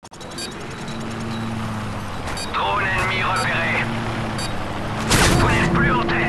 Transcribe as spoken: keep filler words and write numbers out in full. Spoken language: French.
Drone ennemi repéré. Vous n'êtes plus en tête.